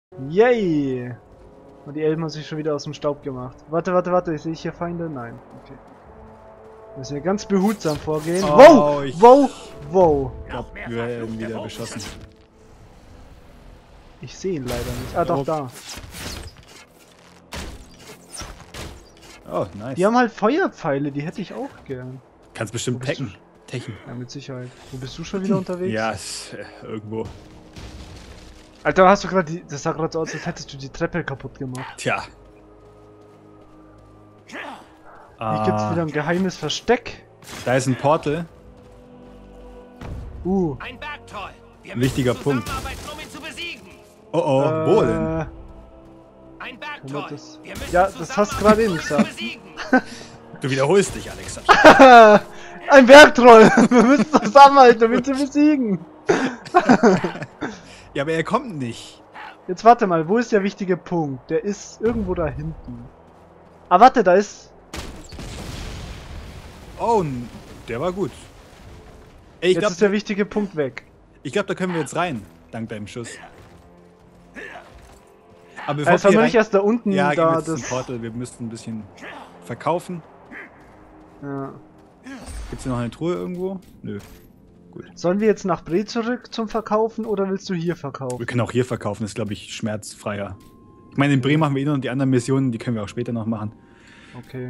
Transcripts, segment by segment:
Yay! Und die Elben haben sich schon wieder aus dem Staub gemacht. Warte. Sehe ich hier Feinde? Nein. Okay. Müssen wir ganz behutsam vorgehen. Oh, Wow! Ich glaube, wir werden wieder beschossen. Ich sehe ihn leider nicht. Ah, doch, da. Oh, nice. Die haben halt Feuerpfeile, die hätte ich auch gern. Kannst bestimmt techen. Ja, mit Sicherheit. Wo bist du schon wieder unterwegs? Ja, irgendwo. Alter, hast du gerade das sah gerade so aus, als hättest du die Treppe kaputt gemacht. Tja. Hier gibt's wieder ein geheimes Versteck. Da ist ein Portal. Ein Bergtroll. Wir Ein wichtiger müssen Punkt. zusammenarbeiten, um ihn zu besiegen. Oh oh, wo denn? Ein Bergtroll. Das, Wir müssen ja, das hast du gerade eben gesagt. besiegen. Du wiederholst dich, Alexander. Ein Bergtroll! Wir müssen zusammenhalten, um ihn zu besiegen. Ja, aber er kommt nicht. Jetzt warte mal, wo ist der wichtige Punkt? Der ist irgendwo da hinten. Ah, warte, da ist... Oh, der war gut. Ey, Jetzt ist der wichtige Punkt weg. ich glaube, da können wir jetzt rein, dank deinem Schuss. Aber Also haben wir nicht erst da unten ja, da jetzt das... ein Portal. Wir müssten ein bisschen verkaufen. Ja. Gibt's hier noch eine Truhe irgendwo? Nö. Sollen wir jetzt nach Bre zurück zum Verkaufen oder willst du hier verkaufen? Wir können auch hier verkaufen, ist glaube ich schmerzfreier. Ich meine, in Bremen machen wir eh noch die anderen Missionen, die können wir auch später noch machen. Okay.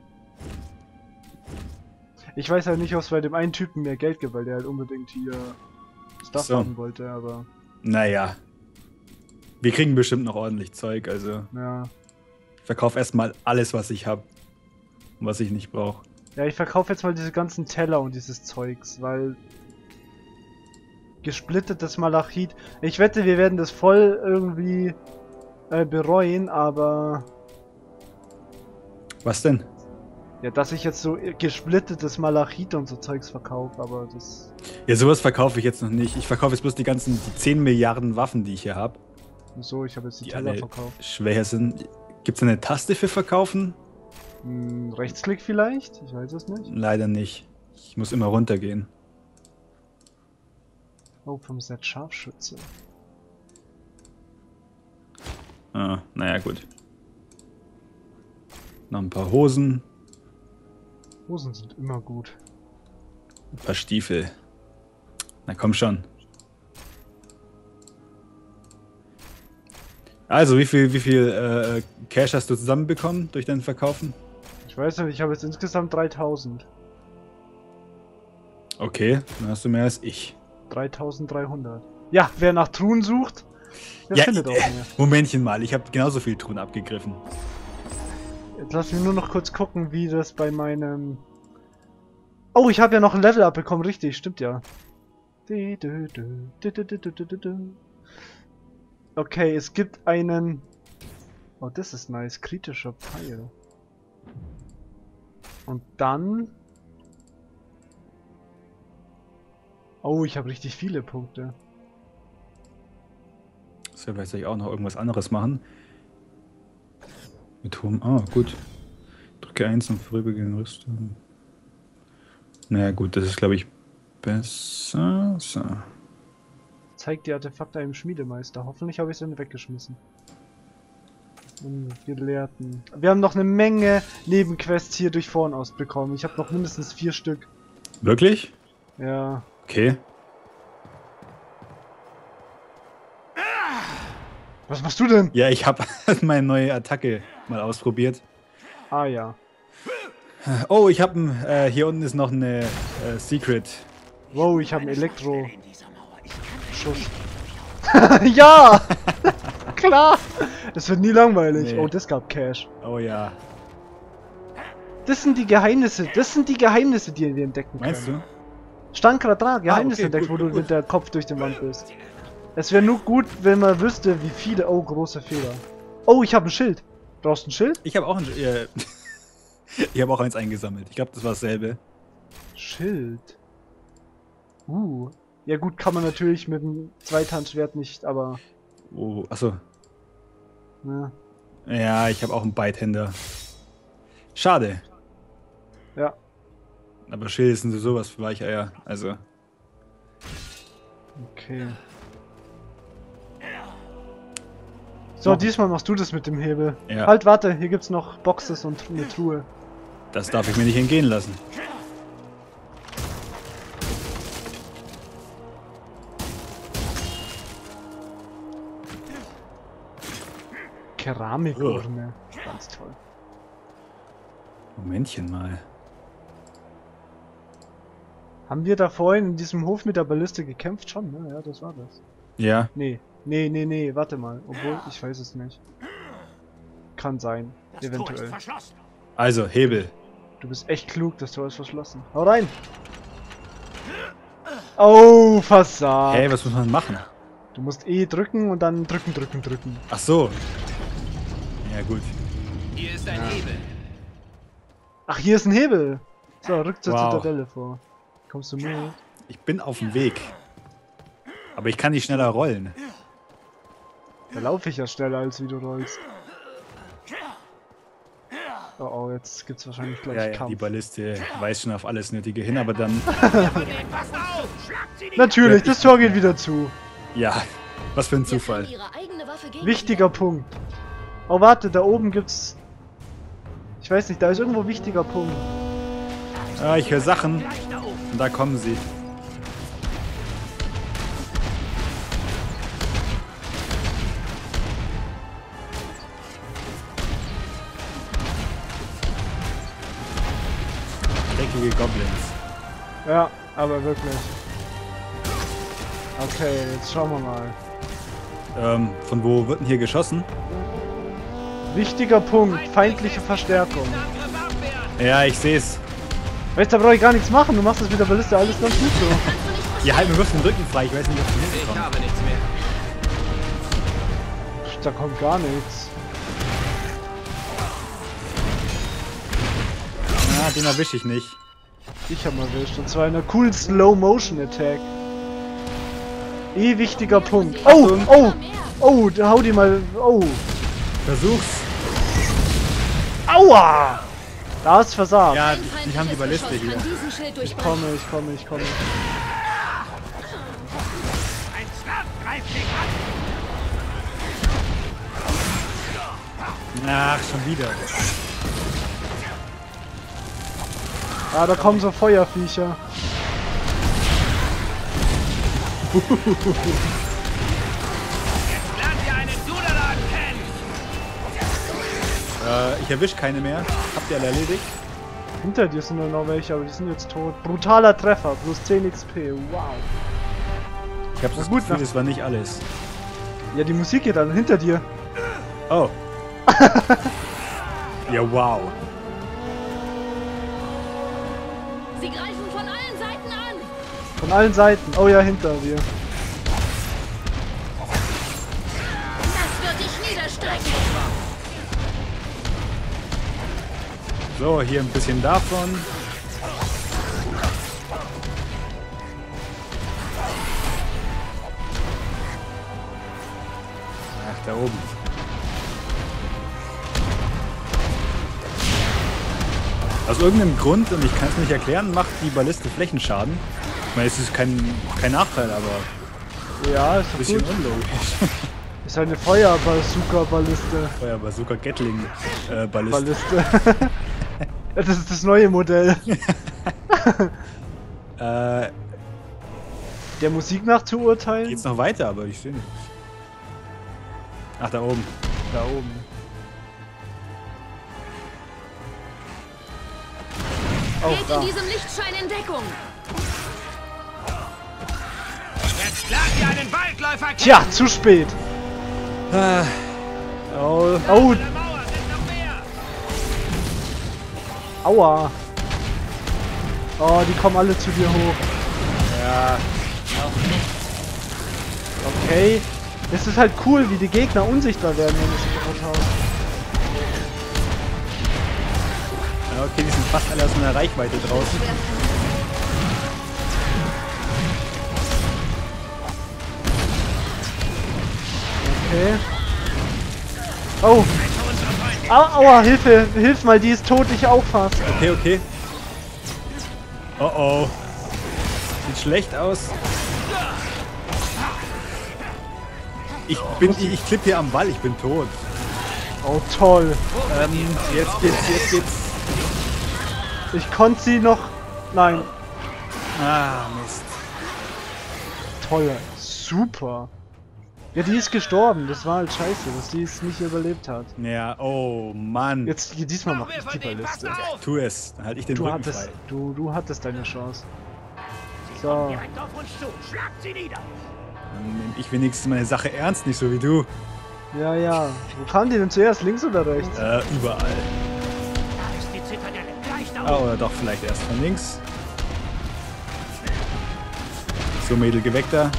Ich weiß halt nicht, ob es bei dem einen Typen mehr Geld gibt, weil der halt unbedingt hier Stuff So. haben wollte, aber... Naja. Wir kriegen bestimmt noch ordentlich Zeug, also Ja. ich verkaufe erstmal alles, was ich habe und was ich nicht brauche. Ja, ich verkaufe jetzt mal diese ganzen Teller und dieses Zeugs, weil... Gesplittetes Malachit. Ich wette, wir werden das voll irgendwie bereuen, aber... Was denn? Ja, dass ich jetzt so gesplittetes Malachit und so Zeugs verkaufe, aber das... Ja, sowas verkaufe ich jetzt noch nicht. Ich verkaufe jetzt bloß die 10 Milliarden Waffen, die ich hier habe. So, ich habe jetzt die Die Teller alle verkauft. schwer sind. Gibt es eine Taste für Verkaufen? Rechtsklick vielleicht? Ich weiß es nicht. Leider nicht. Ich muss immer runtergehen. Oh, vom Set Scharfschütze. Ah, naja, gut. Noch ein paar Hosen, Hosen sind immer gut. ein paar Stiefel. Na komm schon. Also, wie viel Cash hast du zusammenbekommen durch dein Verkaufen? Ich weiß nicht, ich habe jetzt insgesamt 3000. Okay, dann hast du mehr als ich. 3300. Ja, wer nach Truhen sucht, der Ja, findet auch mehr. Momentchen mal, ich habe genauso viel Truhen abgegriffen. Jetzt lass mich nur noch kurz gucken, wie das bei meinem... Oh, ich habe ja noch ein Level-Up bekommen, richtig, stimmt ja. Okay, es gibt einen... Oh, das ist nice, kritischer Pfeil. Und dann... Oh, ich habe richtig viele Punkte. So, vielleicht soll ich auch noch irgendwas anderes machen. Mit hohem... Ah, gut. Drücke 1 und vorübergehende Rüstung. Naja, gut, das ist, glaube ich, besser. So. Zeigt die Artefakte einem Schmiedemeister. Hoffentlich habe ich sie nicht weggeschmissen. Gelehrten. Wir haben noch eine Menge Nebenquests hier durch Vorn aus bekommen. Ich habe noch mindestens 4 Stück. Wirklich? Ja. Okay. Was machst du denn? Ja, ich habe meine neue Attacke mal ausprobiert. Ah ja. Oh, ich habe hier unten ist noch eine Secret. Wow, ich habe einen Elektro-Schuss. Ja! Klar! Es wird nie langweilig. Nee. Oh, das gab Cash. Oh ja. Das sind die Geheimnisse. Das sind die Geheimnisse, die wir entdecken können. Meinst du? Stand gerade da, Geheimnisse okay, entdeckt, gut, wo gut, du mit der Kopf durch den Wand bist. Es wäre nur gut, wenn man wüsste, wie viele... Oh, große Fehler. Oh, ich habe ein Schild. Brauchst du ein Schild? Ich habe auch ich habe auch eins eingesammelt. Ich glaube, das war dasselbe. Schild. Ja gut, kann man natürlich mit dem Zweithandschwert nicht, aber... Oh, achso. Ne. Ja, ich habe auch einen Beithänder. Schade. Ja. Aber Schilde sind sowas für Weicheier. Also. Okay. So, diesmal machst du das mit dem Hebel. Ja. Halt, warte, hier gibt's noch Boxes und eine Truhe. Das darf ich mir nicht entgehen lassen. Keramikurne. Ganz toll. Momentchen mal. Haben wir da vorhin in diesem Hof mit der Balliste gekämpft? Schon, ne? Ja, das war das. Ja. Nee, warte mal. Obwohl, ich weiß es nicht. Kann sein. Das Tor ist Eventuell. verschlossen. Also, Hebel. Du bist echt klug, das Tor ist verschlossen. Hau rein! Oh, versagt! Hey, was muss man machen? Du musst E drücken und dann drücken. Ach so. Ja, gut. Hier ist ein Hebel. Ach, hier ist ein Hebel! So, rück zur Wow. Zitadelle vor. Kommst du mit? Ich bin auf dem Weg. Aber ich kann nicht schneller rollen. Da laufe ich ja schneller, als wie du rollst. Oh, jetzt gibt's wahrscheinlich gleich Ja, ja, Kampf. die Balliste weist schon auf alles Nötige hin, aber dann... Passt auf! Schlagt sie nicht! Natürlich, das Tor geht wieder zu. Ja, was für ein Zufall. Wichtiger Punkt. Oh, warte, da oben gibt's... Ich weiß nicht, da ist irgendwo wichtiger Punkt. Ah, ich höre Sachen Gleich da oben. und da kommen sie. Dreckige Goblins. Ja, aber wirklich. Okay, jetzt schauen wir mal. Von wo wird denn hier geschossen? Wichtiger Punkt, feindliche Verstärkung. Angriff abwehren! Ja, ich seh's. Weißt du, da brauche ich gar nichts machen, du machst das mit der Balliste alles ganz gut so. Ja, halt mir bloß den Rücken frei, ich weiß nicht, ob du Ich hinkommst. habe nichts mehr. Da kommt gar nichts. Ah, den erwische ich nicht. Ich hab mal erwischt, und zwar in einer coolen Slow-Motion-Attack. Wichtiger Punkt. Oh, oh, da hau die mal, oh. Versuch's. Aua! Da hast versagt. Ja, die haben die Balliste hier. Ich komme. Ein Schlag greift dich an! Ach, schon wieder. Ah, da kommen so Feuerviecher. Jetzt lernt ihr einen Dudelan kennen! Ich erwisch keine mehr. Habt ihr alle erledigt? Hinter dir sind nur noch welche, aber die sind jetzt tot. Brutaler Treffer, plus 10 XP, wow. Ich hab das gut, Gefühl, das war nicht alles. Ja, die Musik geht dann hinter dir. Oh. Ja, wow. Sie greifen von allen Seiten an! Von allen Seiten. Oh ja, hinter dir. Das wird dich niederstrecken! So, hier ein bisschen davon. Ach, da oben. Aus irgendeinem Grund, und ich kann es nicht erklären, macht die Balliste Flächenschaden. Ich meine, es ist kein Nachteil, aber Ja, ist ein doch bisschen gut. unlogisch. Ist halt eine Feuerbazooka-Balliste. Feuer Bazooka Gatling Balliste. Balliste. Das ist das neue Modell. Der Musik nach zu urteilen? Geht's noch weiter, aber ich sehe nicht. Ach, da oben. Da oben. Oh, Geht da. in diesem Lichtschein in Deckung! Jetzt lernt ihr einen Waldläufer kennen! Tja, zu spät. Ah. Oh. Oh, An der Mauer sind noch mehr! aua. Oh, die kommen alle zu dir hoch. Ja. Okay. Es ist halt cool, wie die Gegner unsichtbar werden, wenn du sie kaputt haust. Ja, okay, die sind fast alle aus meiner Reichweite draußen. Okay. Oh. Aua, Hilfe. Hilf mal, die ist tot, ich auch fast. Okay, okay. Oh oh. Sieht schlecht aus. Ich klipp hier am Wall, ich bin tot. Oh, toll. Jetzt geht's. Ich konnte sie noch... Nein. Ah, Mist. Toll. Super. Ja, die ist gestorben. Das war halt scheiße, dass die es nicht überlebt hat. Ja, oh Mann. Jetzt, diesmal mach ich die Balliste. Tu es, dann halte ich den Rücken frei. Du hattest deine Chance. So. Direkt auf uns zu. Schlagt sie nieder. Dann nehme ich wenigstens meine Sache ernst, nicht so wie du. Ja, ja. Wo kamen die denn zuerst? Links oder rechts? Überall. Da ist die Zitadelle. Gleich da Ah, oben. oder doch vielleicht erst von links. So, Mädel, geh weg da.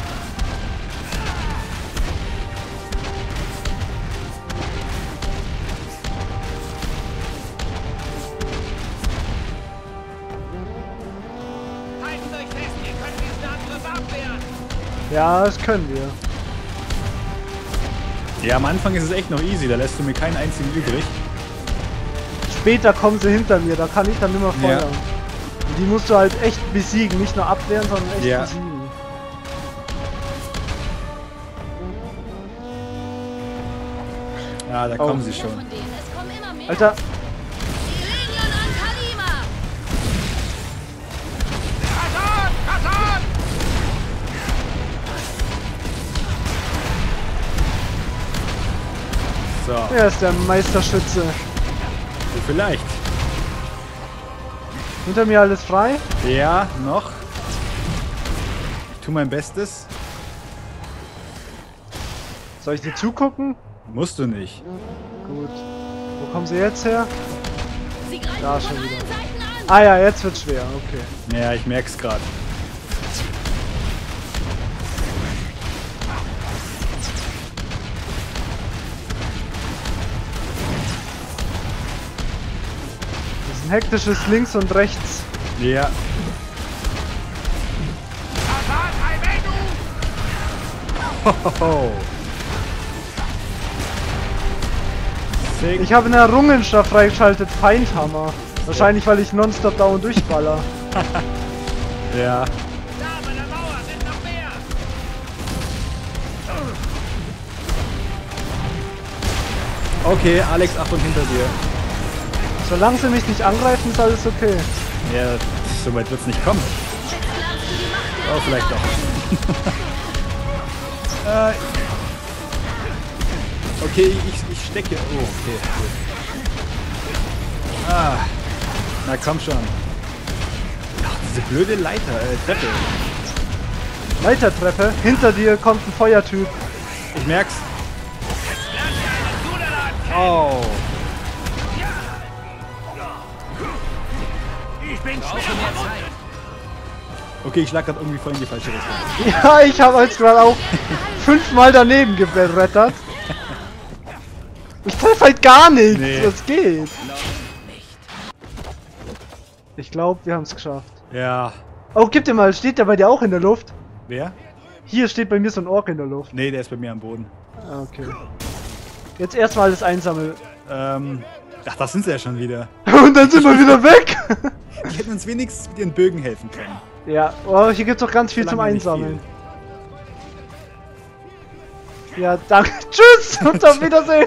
Halten euch fest. Ihr könnt diesen Angriff abwehren. Ja, das können wir. Ja, am Anfang ist es echt noch easy, da lässt du mir keinen einzigen übrig. Später kommen sie hinter mir, da kann ich dann immer Ja. feuern. Und die musst du halt echt besiegen, nicht nur abwehren, sondern echt Ja. besiegen. Ja, da Oh. kommen sie Mehr schon. von denen. Es kommen immer mehr. Alter, Die Legion an Kalima. Hassan! Hassan! So, er ist der Meisterschütze. vielleicht. Hinter mir alles frei? Ja, noch. Ich tu mein Bestes. Soll ich dir zugucken? Musst du nicht. Gut. Wo kommen sie jetzt her? Sie greifen Da von schon allen wieder. Seiten an. Ah ja, jetzt wird's schwer, okay. Ja, ich merk's gerade. Das ist ein hektisches Links und Rechts. Ja. Hassan, Albedo! Hohoho. Sick. Ich habe eine Errungenschaft freigeschaltet, Feindhammer. Wahrscheinlich, weil ich nonstop da und durchballer. Ja. Da bei der Mauer sind noch mehr. Okay, Alex, Achtung hinter dir. Solange sie mich nicht angreifen, ist alles okay. Ja, so weit wird's nicht kommen. Jetzt lernst du die Macht der Oh, vielleicht doch. Okay, ich stecke. Oh, okay, gut. Ah, na komm schon. Ach, diese blöde Treppe. Leitertreppe, hinter dir kommt ein Feuertyp. Ich merk's. Lernt ihr einen Dudelan? Oh. Ich bin schwer verwundet. Okay, ich schlag grad irgendwie voll in die falsche Richtung. Ja, ich habe als gerade auch 5-mal daneben gebrettert. Ich treffe halt gar nichts, Nee. das geht. Ich glaube, wir haben es geschafft. Ja. Oh, gib dir mal, steht der bei dir auch in der Luft? Wer? Hier steht bei mir so ein Ork in der Luft. Nee, der ist bei mir am Boden. Ah, okay. Jetzt erstmal alles einsammeln. Ach, das sind sie ja schon wieder. Und dann sind wir wieder weg. Die hätten uns wenigstens mit ihren Bögen helfen können. Ja, oh, hier gibt's doch ganz viel zum Solange nicht Einsammeln. Ja, danke. Tschüss und auf Wiedersehen.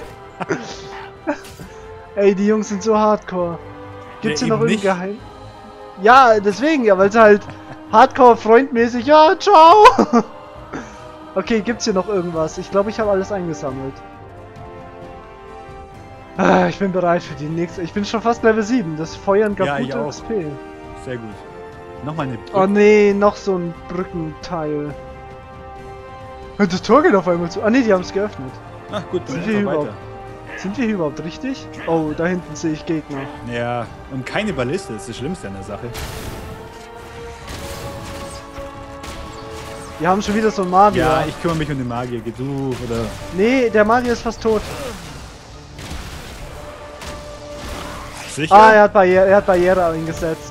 Ey, die Jungs sind so hardcore. Gibt's Ja, hier noch eben irgendein nicht. Geheim? Ja, deswegen, ja, weil sie halt hardcore-freundmäßig, ja, ciao. Okay, gibt's hier noch irgendwas? Ich glaube, ich habe alles eingesammelt. Ah, ich bin bereit für die nächste. Ich bin schon fast Level 7. Das Feuern gab Ja, ich gute auch. XP. Sehr gut. Nochmal eine Oh nee, noch so ein Brückenteil. Das Tor geht auf einmal zu. Ah nee, die haben es geöffnet. Ach gut, dann Sind wir einfach überhaupt? weiter. Sind wir hier überhaupt richtig? Oh, da hinten sehe ich Gegner. Ja, und keine Balliste, das ist das Schlimmste an der Sache. Wir haben schon wieder so einen Magier. Ja, ich kümmere mich um den Magier. Geh du, oder... Nee, der Magier ist fast tot. Sicher? Ah, er hat Barriere eingesetzt.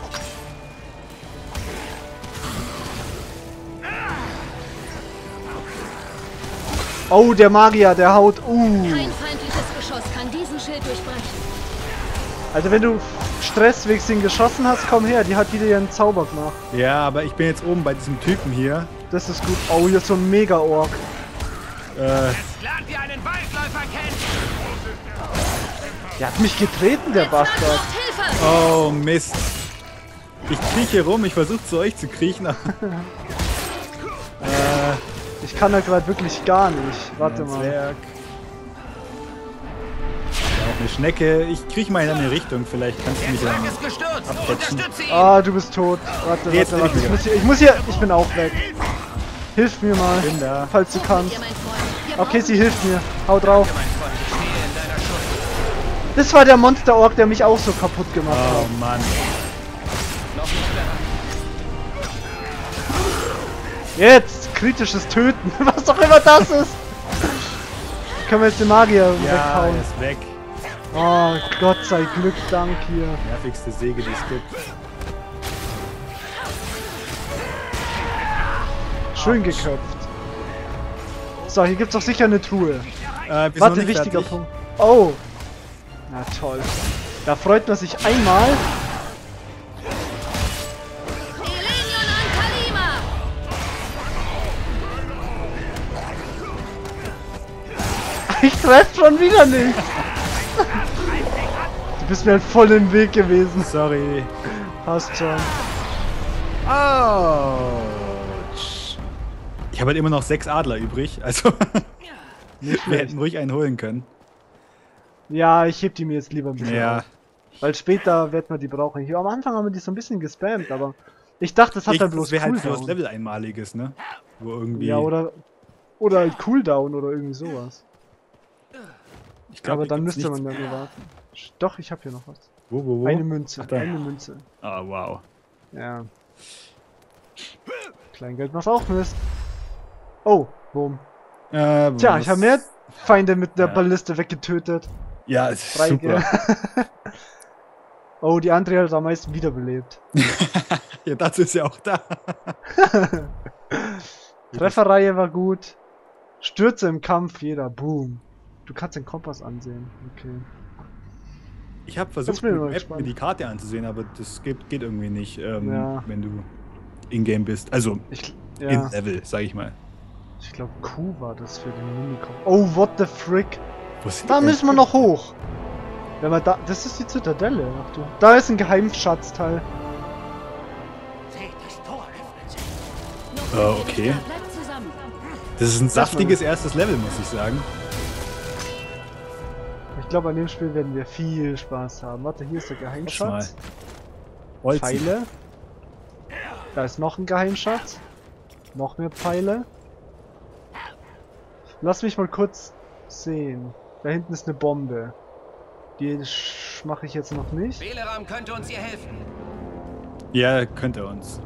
Oh, der Magier, der haut. Kein feindliches Geschoss kann diesen Schild durchbrechen. Also wenn du Stress wegen den geschossen hast, komm her, die hat wieder ihren Zauber gemacht. Ja, aber ich bin jetzt oben bei diesem Typen hier. Das ist gut. Oh, hier ist so ein Mega-Ork. Jetzt lernt ihr einen Waldläufer kennen. Der hat mich getreten, der Bastard. Braucht Hilfe! Oh Mist. Ich krieche rum, ich versuche zu euch zu kriechen. Ich kann da gerade wirklich gar nicht. Warte mal. Zwerg. Ja, auch eine Schnecke. Ich kriech mal in eine Richtung, vielleicht kannst du Der mich Zwerg dann ist gestürzt. abquetschen. Unterstütze ihn. Ah, du bist tot. Warte, Jetzt warte, bin warte. ich wieder. Ich muss hier, ich bin auch weg. Hilf mir mal, Bin da. falls du kannst. Ihr, mein Freund. Wir Okay, brauchen sie hilft mir. Hau drauf. Mein Freund, ich stehe in deiner Schuld. Das war der Monster-Ork, der mich auch so kaputt gemacht hat. Oh Mann. Noch nicht bereit. Jetzt! Kritisches Töten. Was auch immer das ist. Können wir jetzt den Magier Ja, weghauen. er ist weg. Oh, Gott sei Glück, Dank hier. Nervigste Säge, die es gibt. Schön geköpft. So, hier gibt's doch sicher eine Truhe. Wir sind noch Warte, nicht wichtiger fertig. Punkt. Oh! Na toll. Da freut man sich einmal. Elenion an Kalima! Ich treffe schon wieder nicht. Du bist mir halt voll im Weg gewesen. Sorry. Passt schon. Ouch. Ich habe halt immer noch 6 Adler übrig, also wir hätten ruhig einen holen können. Ja, ich heb die mir jetzt lieber ein bisschen Ja, auf. Weil später wird man die brauchen. Hier am Anfang haben wir die so ein bisschen gespammt, aber ich dachte, das hat dann bloß das wäre halt für das Cooldown. Level einmaliges, ne? Wo irgendwie. Ja, oder halt Cooldown oder irgendwie sowas. ich glaub, Aber hier dann gibt's müsste man nichts. dann nur warten. Doch, ich habe hier noch was. Wo? Eine Münze, Ach, da. eine Münze. Ah, wow. Ja. Kleingeld macht auch Mist. Oh, boom. Tja, ich habe mehr Feinde mit der Ja. Balliste weggetötet. Ja, es ist Drei, super. Oh, die andere hat am meisten wiederbelebt. Ja, dazu ist ja auch da. Trefferreihe war gut. Stürze im Kampf, jeder. Boom. Du kannst den Kompass ansehen. Okay. Ich habe Das versucht, bin ich mit mal der App gespannt. mir die Karte anzusehen, aber das geht irgendwie nicht, Ja. wenn du in-game bist. Also Ja, in Level, sag ich mal. ich glaube Q war das für den Minikom. Oh, what the frick. Wo sind Da die müssen wir denn? noch hoch. Wenn wir da. Das ist die Zitadelle. Ach du. Da ist ein Geheimschatzteil. Seht, das Tor öffnet sich. Oh, okay. Bleibt zusammen. Das ist ein saftiges erstes Level, muss ich sagen. Ich glaube, an dem Spiel werden wir viel Spaß haben. Warte, hier ist der Geheimschatz. Holzen. Pfeile. Da ist noch ein Geheimschatz. Noch mehr Pfeile. Lass mich mal kurz sehen. Da hinten ist eine Bombe. Die mache ich jetzt noch nicht. Beleram könnte uns hier helfen. Ja, könnte uns.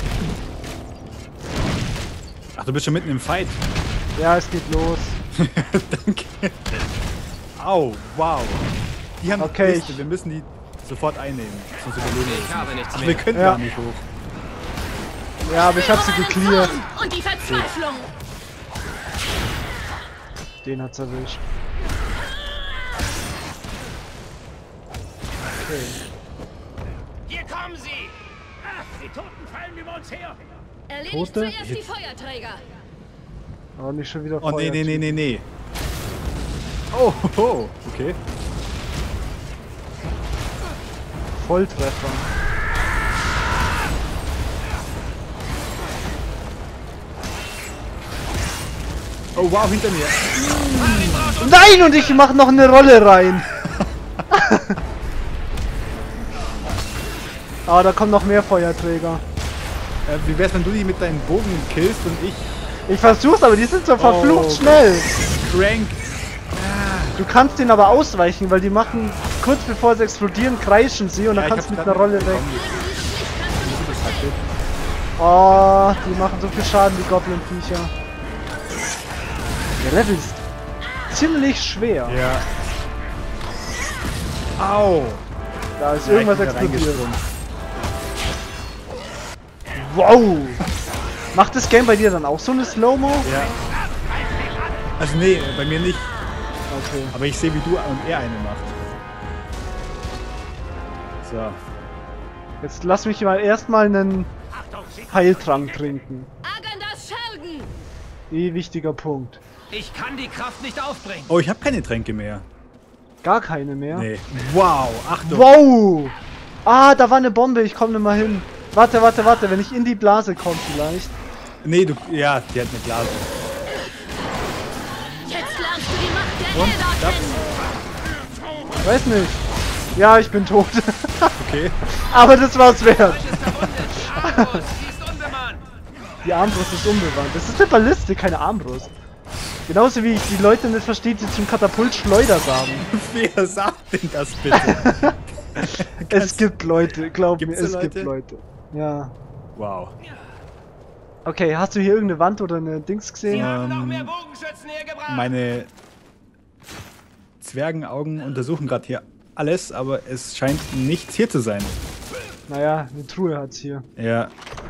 Ach, du bist schon mitten im Fight. Ja, es geht los. Danke. Au, wow. Die haben Okay, die Liste. Wir müssen die sofort einnehmen. Sonst überleben wir Ich es habe nicht. nichts Ach, mehr. wir können Ja. gar nicht hoch. Ja, aber ich habe sie gecleart. Und die Verzweiflung! Den hat's erwischt. Okay. Hier kommen sie. Ach, die Toten fallen über uns her. Erledigt Tote? zuerst die Feuerträger! Aber nicht schon wieder Oh, nee, Feuertyp. nee. Oh, oh, okay. Volltreffer. Oh, wow, hinter mir. Nein, und ich mache noch eine Rolle rein. Ah, da kommen noch mehr Feuerträger. Wie wär's, wenn du die mit deinem Bogen killst und ich Ich versuch's, aber die sind so verflucht Oh. schnell. crank? Du kannst denen aber ausweichen, weil die machen kurz bevor sie explodieren, kreischen sie und dann kannst du mit einer Rolle weg. Oh, die machen so viel Schaden, die Goblin-Viecher. Der Level ist ziemlich schwer. Ja. Au. Da ist Ja, irgendwas ich bin da explodiert. reingesprungen. Wow! Macht das Game bei dir dann auch so eine Slow-Mo? Ja. Also nee, bei mir nicht. Okay. Aber ich sehe, wie du und er eine macht. So. Jetzt lass mich mal erstmal einen Heiltrank trinken. Agendas Schergen! Wichtiger Punkt. Ich kann die Kraft nicht aufbringen. Oh, ich habe keine Tränke mehr. Gar keine mehr. Nee. Wow, Achtung. Wow! Ah, da war eine Bombe, ich komme nicht mal hin. Warte, wenn ich in die Blase komme vielleicht. Nee, ja, die hat eine Blase. Jetzt lernst du die Macht der Und? Elder kennen. Weiß nicht. Ja, ich bin tot. Okay. Aber das war's wert. Ist verwundet. Armbrust, sie ist unbemannt. Die Armbrust ist unbewandt. Das ist eine Balliste, keine Armbrust. Genauso wie ich die Leute nicht verstehe, die zum Katapult Schleuder sagen. Wer sagt denn das bitte? Es gibt Leute, glaub mir, Gibt's es so gibt Leute? Leute. Ja. Wow. Okay, hast du hier irgendeine Wand oder eine Dings gesehen? Wir haben noch mehr Bogenschützen hergebracht. Meine Zwergenaugen untersuchen gerade hier alles, aber es scheint nichts hier zu sein. Naja, eine Truhe hat's hier. Ja.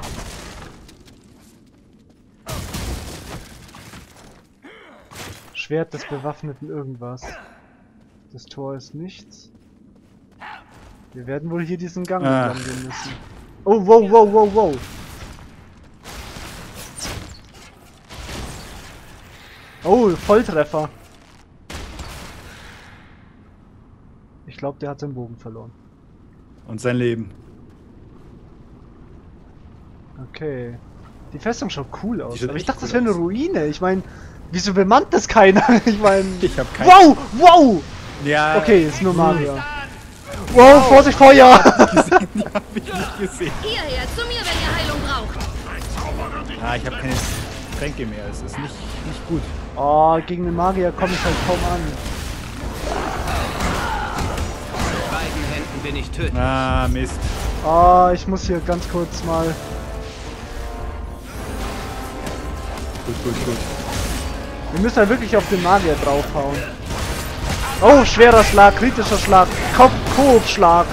Schwert des bewaffneten irgendwas. Das Tor ist nichts. Wir werden wohl hier diesen Gang entlang gehen müssen. Oh, wow. Oh, Volltreffer. Ich glaube, der hat den Bogen verloren. Und sein Leben. Okay. Die Festung schaut cool aus. sieht Aber ich echt dachte, das cool wäre eine aus. Ruine. Ich meine, wieso bemannt das keiner? Ich meine... Ich hab keinen. Wow! Ja. Okay, ist nur Magier. Wow, Vorsicht, Feuer! Hab ich nicht gesehen. Hierher, zu mir, wenn ihr Heilung braucht. Ah, ich habe keine Tränke mehr. Es ist nicht gut. Oh, gegen den Magier komme ich halt kaum an. Mit beiden Händen bin ich tödlich. Ah, Mist. Oh, ich muss hier ganz kurz mal... Gut. Wir müssen halt wirklich auf den Magier draufhauen. Oh, schwerer Schlag, kritischer Schlag, Koop-Schlag.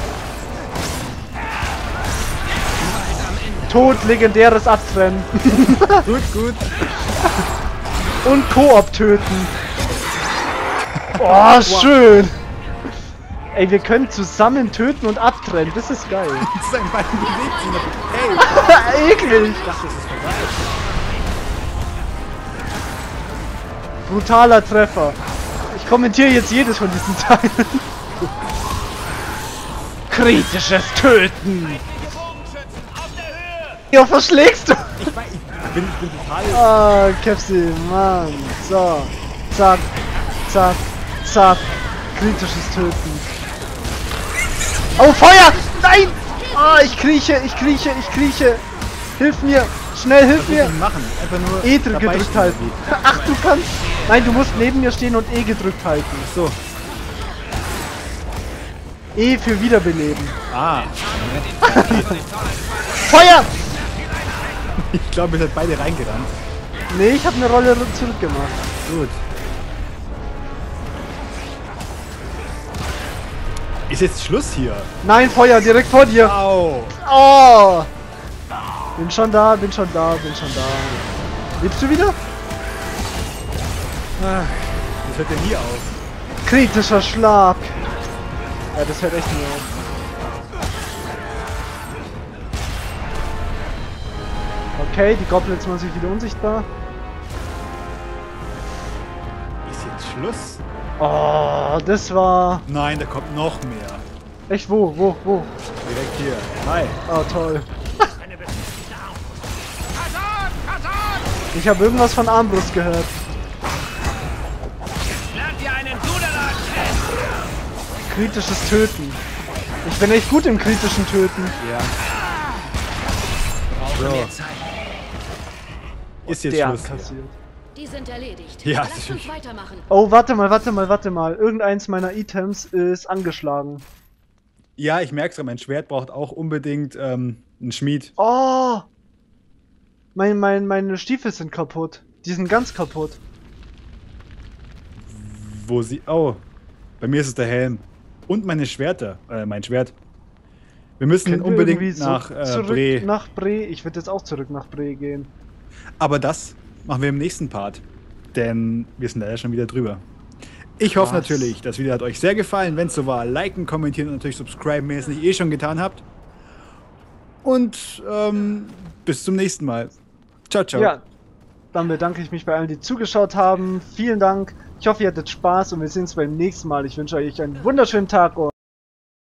Tod, legendäres Abtrennen. Gut. Und Koop töten. Oh, schön. Ey, wir können zusammen töten und abtrennen. Das ist geil. Sein Bein bewegt sich noch. Hey, Eklig. ich dachte, das ist vorbei. Brutaler Treffer. Ich kommentiere jetzt jedes von diesen Teilen. Kritisches Töten. Bogenschützen auf der Höhe. Ja, verschlägst du? Ich bin total... Ah, Kepsi, Mann. So. Zack. Kritisches Töten. Oh, Feuer! Nein! Ah, ich krieche. Hilf mir. Schnell, hilf mir. machen. Einfach nur E dabei gedrückt stehen halten. Ach, du kannst. Nein, du musst neben mir stehen und E gedrückt halten. So. E für Wiederbeleben. Ah. Feuer! Ich glaube, wir sind beide reingerannt. Nee, ich habe eine Rolle zurückgemacht. Gut. Ist jetzt Schluss hier? Nein, Feuer, direkt vor dir. Au. Oh! Bin schon da. Lebst du wieder? Das hört ja nie auf. Kritischer Schlag. Ja, das hört echt nie auf. Okay, die Goblins machen sich wieder unsichtbar. Ist jetzt Schluss? Oh, das war... Nein, da kommt noch mehr. Echt, wo? Direkt hier. Hi. Oh, toll. Eine befestigte Armbrust. Kazan! Ich habe irgendwas von Armbrust gehört. Lernt ihr einen Dudelag kennen? Kritisches Töten. Ich bin echt gut im kritischen Töten. Ja. Brauchen wir Zeit. Ist jetzt Der Schluss hat hier. kassiert. Die sind erledigt. Ja, Lasst uns natürlich. weitermachen. Oh, warte mal. Irgendeins meiner Items ist angeschlagen. Ja, ich merk's, mein Schwert braucht auch unbedingt einen Schmied. Oh! Meine Stiefel sind kaputt. Die sind ganz kaputt. Wo sie... Oh, bei mir ist es der Helm. Und meine Schwerter. Mein Schwert. Wir müssen Können wir unbedingt irgendwie nach zurück Bre. nach Bre. Ich würde jetzt auch zurück nach Bre gehen. Aber das machen wir im nächsten Part. Denn wir sind leider schon wieder drüber. Ich hoffe Krass. natürlich, das Video hat euch sehr gefallen. Wenn es so war, liken, kommentieren und natürlich subscriben, wenn ihr es nicht schon getan habt. Und bis zum nächsten Mal. Ciao, ciao. Ja, dann bedanke ich mich bei allen, die zugeschaut haben. Vielen Dank. Ich hoffe, ihr hattet Spaß und wir sehen uns beim nächsten Mal. Ich wünsche euch einen wunderschönen Tag und